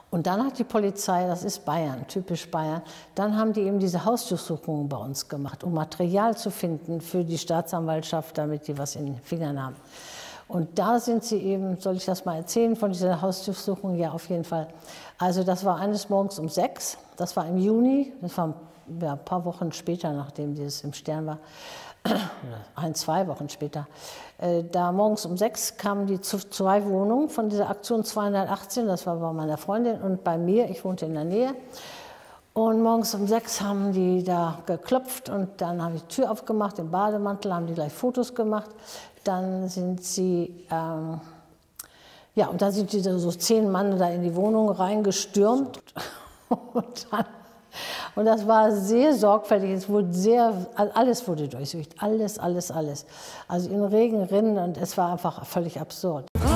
Und dann hat die Polizei, das ist Bayern, typisch Bayern, dann haben die eben diese Hausdurchsuchungen bei uns gemacht, um Material zu finden für die Staatsanwaltschaft, damit die was in den Fingern haben. Und da sind sie eben, soll ich das mal erzählen von dieser Hausdurchsuchung? Ja, auf jeden Fall. Also das war eines Morgens um 6, das war im Juni, das war ja, ein paar Wochen später, nachdem dieses im Stern war, oder 2 Wochen später. Da morgens um 6 kamen die zu 2 Wohnungen von dieser Aktion 218, das war bei meiner Freundin und bei mir, ich wohnte in der Nähe. Und morgens um 6 haben die da geklopft und dann habe ich die Tür aufgemacht, den Bademantel, haben die gleich Fotos gemacht. Dann sind sie, ja, und dann sind die so 10 Mann da in die Wohnung reingestürmt. Und das war sehr sorgfältig, es wurde alles wurde durchsucht, alles. Also in Regen, Rinnen und es war einfach völlig absurd.